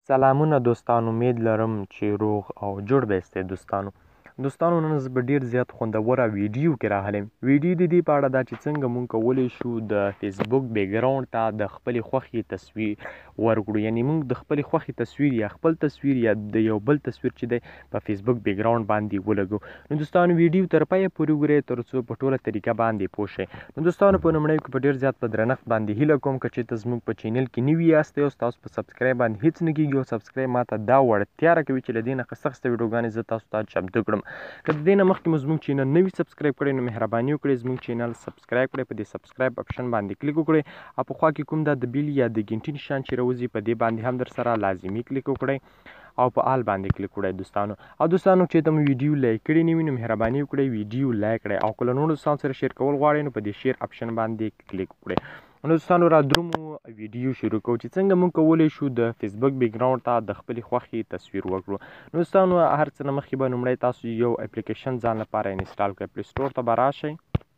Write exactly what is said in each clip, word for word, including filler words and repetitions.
سلامونه دوستانو، امید لرم چې روغ او جوړ به یاستئ دوستانو. دوستانو نن زه به ډېر زیات خوندوره ویډیو کې راغلی یم. ویډیو د دې په اړه ده چې څنګه مونږ کولی شو د فیسبوک بیکګراونډ ته د خپلې خوښې تصویر ورکړو. یعنې مونږ د خپلې خوښې تصویر یا خپل تصویر یا د یو بل تصویر چې دی په فیسبوک بیکګراونډ باندې ولګو. نو دوستانو ویډیو تر پایه پورې وګورئ تر څو په ټوله طریقه باندې پوه شئ. نو دوستانو په لومړیو کې په ډېر زیات په درنښت باندې هیله کوم که چېرته زموږ په چینل کې نوي یاستئ او ستاسو په سبسکرایب باندې هېڅ نه کېږي او سبسکرایب ماته دا وړتیا راکوي چې له دې نه ښه ښه ویډیوګانې زه تاسو ته چمتو کړم. که د دې نه مخکې مو زموږ چینل نوي سبسکرایب کړی نو مهرباني وکړئ زموږ چینل سبسکرایب کړئ، په دې سبسکرایب اپشن باندې کلیک وکړئ او په خوا کې کوم دا د بیل یا د ګنټي نشان چې راوځي په دې باندې هم در سره لازمي کلیک وکړئ او په آل باندې کلیک وکړئ دوستانو. او دوستانو چې ته مو ویډیو لایک کړی نه وي نو مهرباني وکړئ ویډیو لایک کړئ او که له نورو دوستانو سره شیر کول غواړئ نو په دې شیر اپشن باندې کلیک وکړئ. نو دوستانو را درومو ویډیو شروع کوو چې څنګه موږ کولی شو د فیسبوک بیکګراونډ ته د خپلې خوښې تصویر وکړو. نو دوستانو هر څه نه مخکې به لومړی تاسو یو اپلیکیشن ځان لپاره انسټال کړئ. پلی سټور ته به راشئ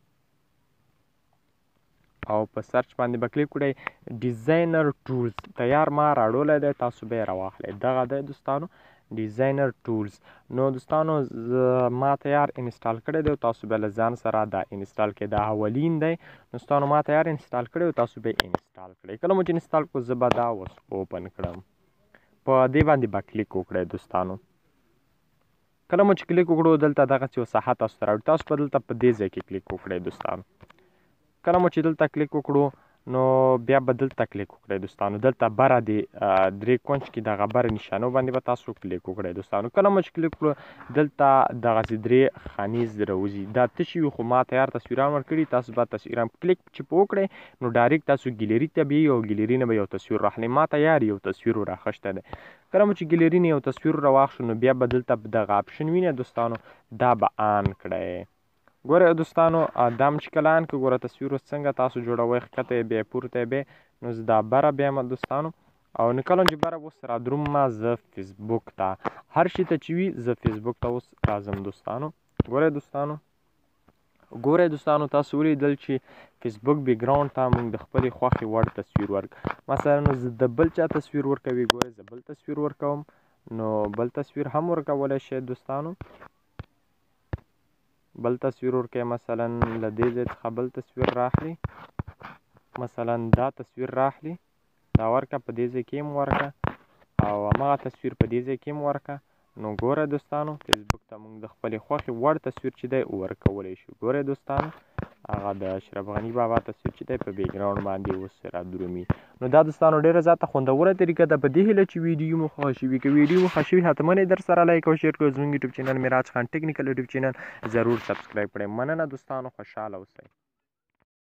او په سرچ باندې به کلیک کړئ ډیزاینر ټولز. تیار ما راوړلی دی، تاسو به یې راواخلئ. دغه دی دوستانو ډیزاینر ټولز. نو دوستانو ما تیار انسټال کړی دی او تاسو به له ځان سره دا انسټال کړئ. دا اولین دی. نو دوستانو ما تیار انسټال کړی او تاسو به یې انسټال کړئ. کله مو چې انسټال کړو زه به دا اوس اوپن کړم. په دې باندې به کلیک وکړئ دوستانو. کله مو چې کلیک وکړو دلته دغسې یو ساحه تاسو ته راوړي. تاسو به دلته په دې ځای کې کلیک وکړئ دوستانو. کله مو چې دلته کلیک وکړو نو بیا به دلته کلیک وکړئ دوستانو. دلته بره د درې کونج کې دغه بره نشانو باندې به تاسو کلیک وکړئ دوستانو. کله مو چې کلیک کړو دلته دغسې درې خانیز راوځي. دا تشي وي خو ما تیار تصویران ورکړي. تاسو به تصویران کلیک چې په وکړئ نو ډایرکټ تاسو ګیلري ته بیایي او ګیلري نه به یو تصویر راخلئ. ما تیار یو تصویر راخیستی دی. کله مو چې ګیلري نه یو تصویر راواخلو نو بیا به دلته دغه اپشن وینئ دوستانو، دا به آن کړئ. ګورئ دوستانو دا م چې کله آن کړو ګوره تصویر اوس څنګه تاسو جوړوئ، ښکته یې بیایئ پورته یې بیایئ. نو زه دا بره بیایم دوستانو او نو کله چې بره اوس را درومه زه فیسبوک ته. هر شي ته چې وي زه فیسبوک ته اوس راځم دوستانو. ګورئ دوستانو ګورئ دوستانو تاسو ولیدل چې فیسبوک بیکګراونډ ته موږ د خپلې خوښې وړ تصویر ورک. مثلا زه د بل چا تصویر ورکوي، ګورئ زه بل تصویر ورکوم نو بل تصویر هم ورکولی شئ دوستانو. بل تصویر ورکوئ، مثلا له دې ځای څخه بل تصویر راخلي، مثلا دا تصویر راخلي دا ورکه، په دې ځای کې هم ورکه او همغه تصویر په دې ځای کې هم ورکه. نو ګوره دوستانو فیسبوک ته موږ د خپلې خوښې وړ تصویر چې دی ورکولی شو. ګورئ دوستانو هغه د اشرف غني بابا تصویر چې دی په بیکګراونډ باندې اوس را درومي. نو دا دوستانو ډېره زیاته خوندوره طریقه ده. په دې هیله چې ویډیو مو خوښه شوي. که ویډیو مو خوښه شوي حتما یې در سره لایک او شیر کړئ. زموږ یوټیوب چینل معراج خان ټیکنیکل یوټیوب چینل ضرور سبسکرایب کړئ. مننه دوستانو، خوشحاله اوسئ.